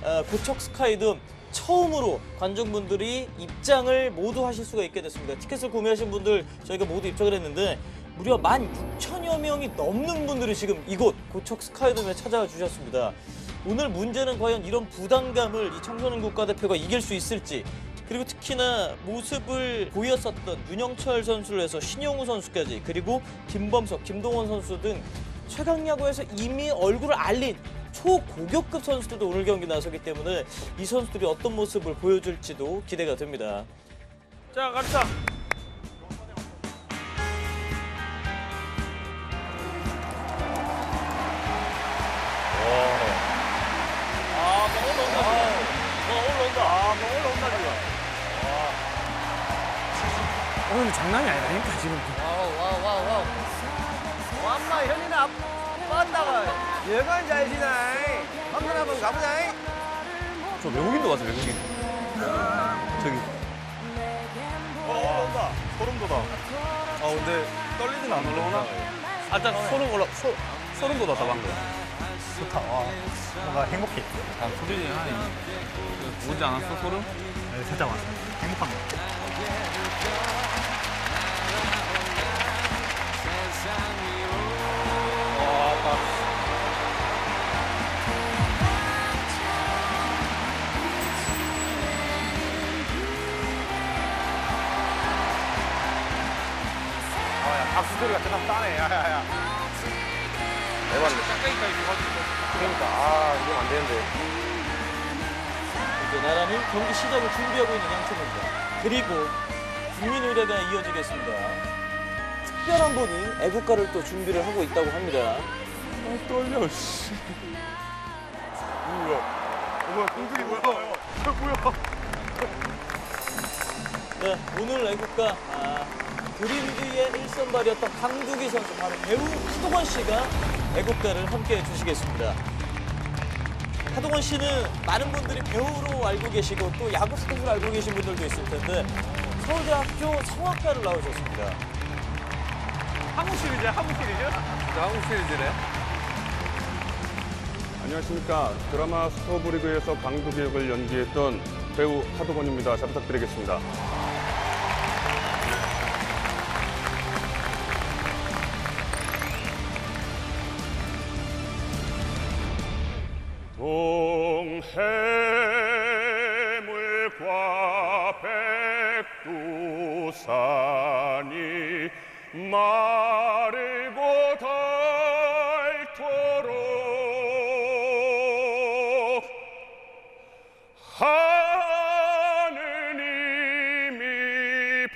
고척 스카이돔 처음으로 관중분들이 입장을 모두 하실 수가 있게 됐습니다. 티켓을 구매하신 분들 저희가 모두 입장을 했는데 무려 16,000여 명이 넘는 분들이 지금 이곳 고척 스카이돔에 찾아와 주셨습니다. 오늘 문제는 과연 이런 부담감을 이 청소년 국가대표가 이길 수 있을지, 그리고 특히나 모습을 보였었던 윤영철 선수를 해서 신영우 선수까지, 그리고 김범석, 김동원 선수 등 최강야구에서 이미 얼굴을 알린 초고교급 선수들도 오늘 경기 나서기 때문에 이 선수들이 어떤 모습을 보여줄지도 기대가 됩니다. 자, 갑시다. 오늘 장난이 아니라니까 지금. 와우. 엄마 현이나 아빠다가 여간 잘 지나. 한번 한번 가보자. 저 외국인도 같아, 외국인. 저기. 올라온다. 소름 돋아. 아, 근데 떨리진 안 올라오나? 아, 일단 소름 돋았다, 방금. 좋다. 와, 뭔가 행복해. 아, 소진이 한 오지 않았어, 소름? 네, 살짝 왔어. 행복합니다. 박수 소리가 대단 따네. 야야야. 대박이다. 짝짝이까지 가지고. 그러니까 이거 안 되는데. 이제 나란히 경기 시작을 준비하고 있는 양팀입니다. 그리고 국민의례가 이어지겠습니다. 특별한 분이 애국가를 또 준비를 하고 있다고 합니다. 아, 떨려, 씨. 뭐야, 공들이 뭐야? 뭐야? 네, 오늘 애국가 그린드의 1선발이었던 강두기 선수, 바로 배우 하동원 씨가 애국가를 함께해 주시겠습니다. 하동원 씨는 많은 분들이 배우로 알고 계시고 또 야구 선수로 알고 계신 분들도 있을 텐데 서울대학교 성악과를 나오셨습니다. 한국 시리즈야, 한국 시리즈? 한국 시리즈래? 안녕하십니까. 드라마 스토브리그에서 강두기 역을 연기했던 배우 하동원입니다. 잘 부탁드리겠습니다. 동해물과 백두산이 마르고 닳도록 하느님이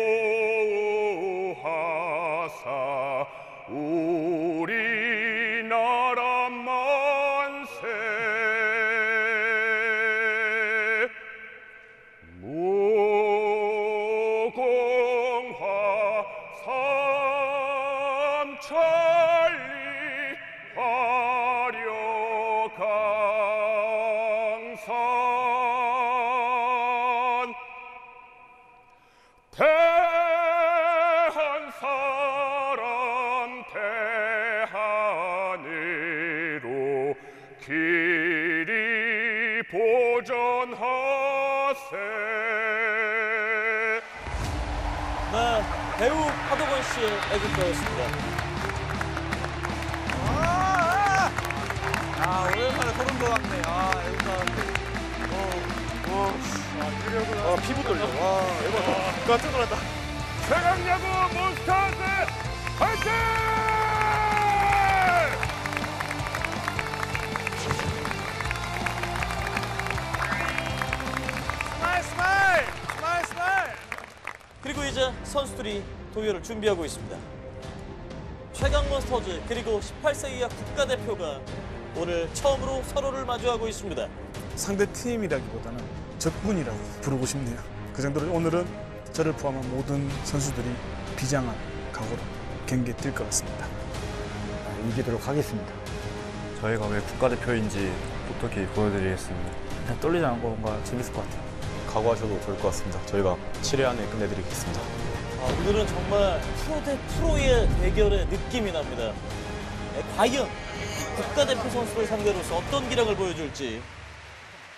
보호하사 우리나라 만세 무공화 삼천리 화려강산 대한 사람 대한으로 길이 보전하세. 네, 배우 하동원 씨의 애국가였습니다. 오랜만에 소름 돋았네. 애국가. 피부 떨려. 와, 대박. 깜짝 놀랐다. 최강야구 몬스타즈 화이팅! 스마일! 그리고 이제 선수들이 도열을 준비하고 있습니다. 최강 몬스터즈 그리고 18세 이하 국가대표가 오늘 처음으로 서로를 마주하고 있습니다. 상대 팀이라기보다는 적군이라고 부르고 싶네요. 그 정도로 오늘은 저를 포함한 모든 선수들이 비장한 각오로 경기에 뛸 것 같습니다. 이기도록 하겠습니다. 저희가 왜 국가대표인지 똑똑히 보여드리겠습니다. 그냥 떨리지 않고 뭔가 재밌을 것 같아요. 각오하셔도 좋을 것 같습니다. 저희가 7회 안에 끝내드리겠습니다. 오늘은 정말 프로 대 프로의 대결의 느낌이 납니다. 과연 국가대표 선수를 상대로서 어떤 기량을 보여줄지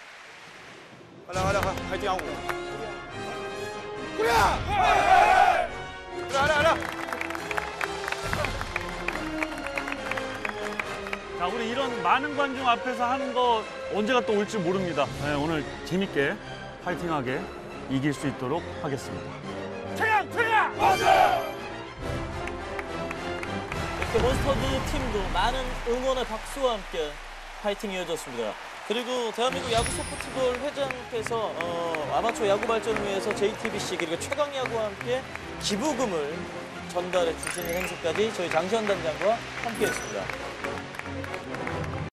가자, 파이팅하고. 가자. 자, 우리 이런 많은 관중 앞에서 하는 거 언제가 또 올지 모릅니다. 네, 오늘 재밌게 파이팅하게 이길 수 있도록 하겠습니다. 이렇게 몬스터즈 팀도 많은 응원의 박수와 함께 파이팅이 이어졌습니다. 그리고 대한민국 야구 소프트볼 회장께서 아마추어 야구 발전을 위해서 JTBC 그리고 최강야구와 함께 기부금을 전달해 주시는 행사까지 저희 장시현 단장과 함께했습니다.